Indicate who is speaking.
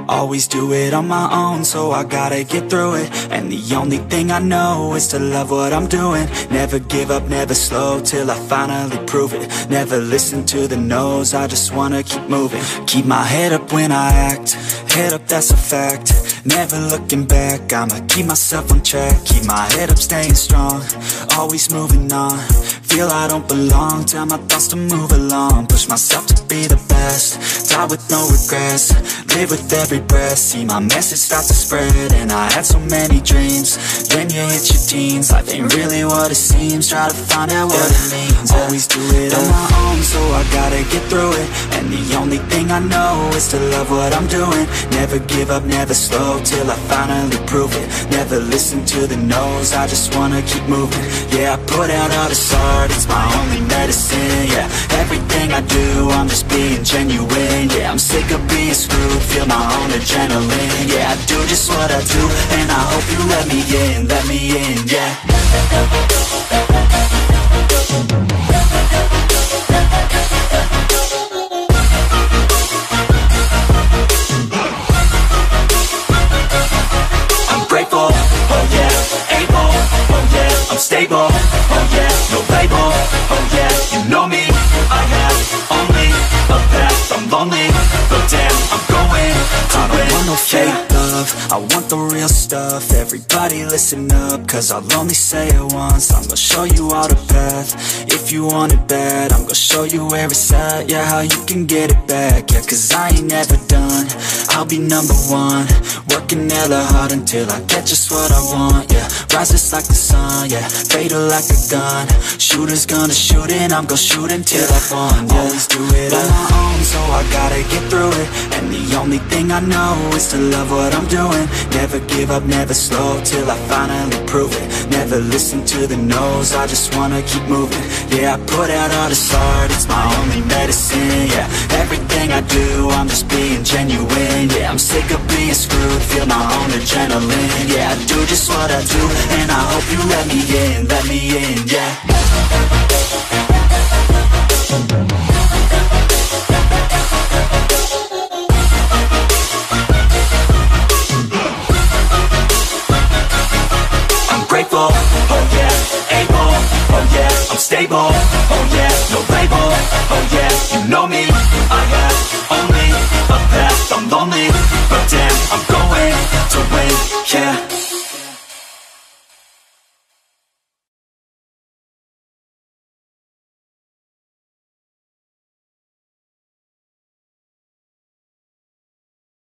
Speaker 1: Always do it on my own, so I gotta get through it. And the only thing I know is to love what I'm doing. Never give up, never slow, till I finally prove it. Never listen to the no's, I just wanna keep moving. Keep my head up when I act, head up, that's a fact. Never looking back, I'ma keep myself on track. Keep my head up, staying strong, always moving on. Feel I don't belong, tell my thoughts to move along. Push myself to be the best, die with no regrets. Live with every breath, see my message start to spread. And I had so many dreams, then you hit your teens. Life ain't really what it seems, try to find out what it means. Always do it on my own, so I gotta get through it. And the only thing I know is to love what I'm doing. Never give up, never slow, till I finally prove it. Never listen to the no's, I just wanna keep moving. Yeah, I put out all this art, it's my only medicine. Yeah, everything I do, I'm just being genuine. Yeah, I'm sick of being screwed, feel my own adrenaline. Yeah, I do just what I do, and I hope you let me in, yeah. I'm grateful, oh yeah, able, oh yeah, I'm stable, oh yeah, no label, oh yeah, you know me, I have only a path, I'm lonely, but damn, I'm going to win. I don't want no fake love, I want the real stuff. Everybody listen up, cause I'll only say it once. I'm gonna show you all the path, if you want it bad. I'm gonna show you where it's at, yeah, how you can get it back. Yeah, cause I ain't never done, I'll be number one. Working hella hard until I get just what I want, yeah. Rises like the sun, yeah, fatal like a gun. Shooter's gonna shoot and I'm gonna shoot until I won, yeah. Always do it on my own, so I gotta get through it. And the only thing I know is to love what I'm doing. Never give up, never slow, till I finally prove it. Never listen to the no's, I just wanna keep moving. Yeah, I put out all this art, it's my only medicine. Yeah, everything I do, I'm just being genuine. Yeah, I'm sick of being screwed, feel my own adrenaline. Yeah, I do just what I do, and I hope you let me in, yeah. Grateful, oh yeah, able, oh yeah, I'm stable, oh yeah, no label, oh yeah, you know me, I have only a path, I'm lonely, but damn, I'm going to win, yeah.